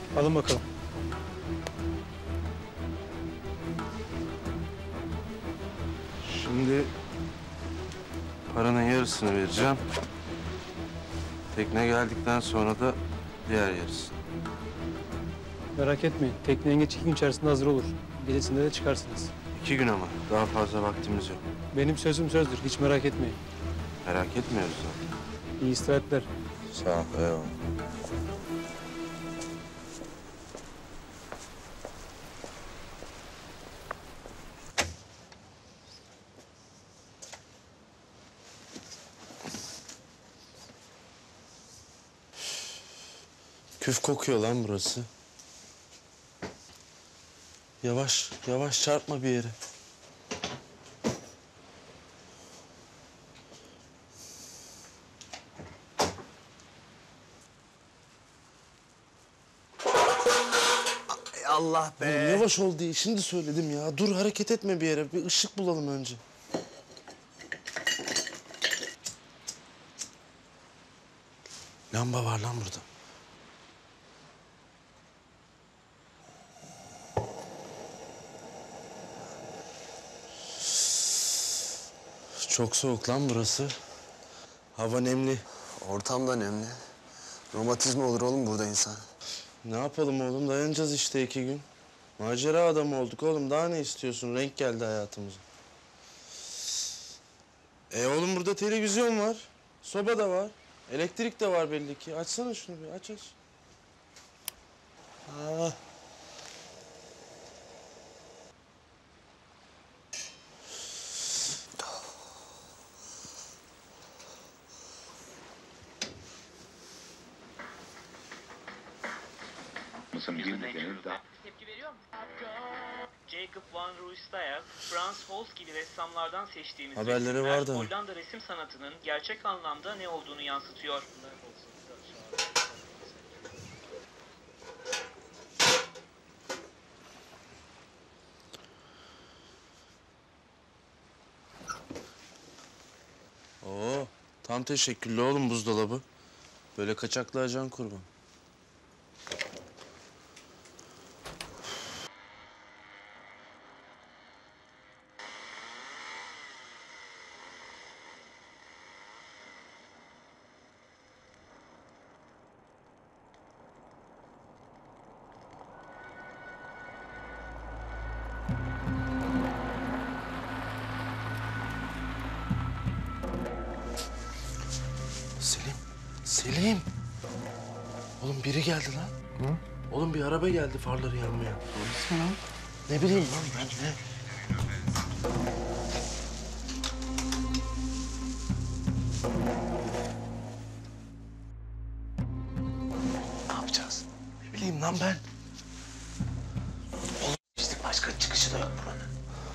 Alın bakalım. Şimdi paranın yarısını vereceğim. Tekne geldikten sonra da diğer yarısını. Merak etmeyin. Tekne en geç 2 gün içerisinde hazır olur. Gecesinde de çıkarsınız. 2 gün ama daha fazla vaktimiz yok. Benim sözüm sözdür. Hiç merak etmeyin. Merak etmiyoruz zaten. İyi istirahatler. Sağ ol, eyvallah. Küf kokuyor lan burası. Yavaş, yavaş çarpma bir yere. Allah be. Oğlum yavaş ol diye şimdi söyledim ya. Dur hareket etme bir yere. Bir ışık bulalım önce. Lamba var lan burada. Çok soğuk lan burası. Hava nemli. Ortam da nemli. Romatizma olur oğlum burada insan. Ne yapalım oğlum? Dayanacağız işte 2 gün. Macera adamı olduk oğlum. Daha ne istiyorsun? Renk geldi hayatımıza. Oğlum burada televizyon var. Soba da var. Elektrik de var belli ki. Açsana şunu bir. Aç aç. Ah. Tepki veriyor musun? Jacob van Ruijsdael, Frans Hals gibi ressamlardan seçtiğimiz Haberleri resimler vardı. Hollanda resim sanatının gerçek anlamda ne olduğunu yansıtıyor. Oo, tam teşekküllü oğlum buzdolabı. Böyle kaçaklayacaksın kurban. Selim, Selim. Oğlum biri geldi lan. Hı? Oğlum bir araba geldi farları yanmıyor. Polis mi lan? Ne bileyim lan ben ne? Ne yapacağız? Ne bileyim lan ben. Oğlum işte başka çıkışı da yok buranın.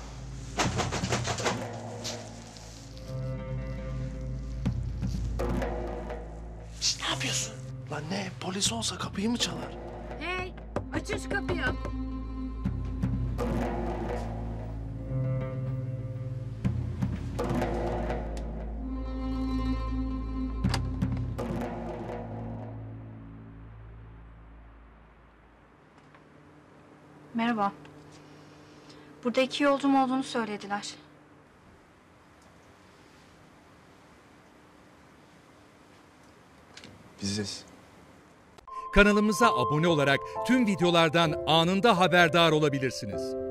Şişt, ne yapıyorsun? Lan ne? Polis olsa kapıyı mı çalar? Hey, açın şu kapıyı. Merhaba. Burada 2 yolcum olduğunu söylediler. Biziz. Kanalımıza abone olarak tüm videolardan anında haberdar olabilirsiniz.